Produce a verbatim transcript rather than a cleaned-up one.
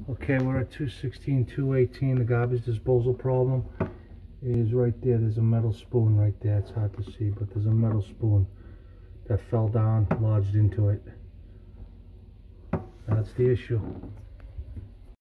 Okay, we're at two sixteen, two eighteen. The garbage disposal problem is right there. There's a metal spoon right there. It's hard to see, but there's a metal spoon that fell down, lodged into it. That's the issue.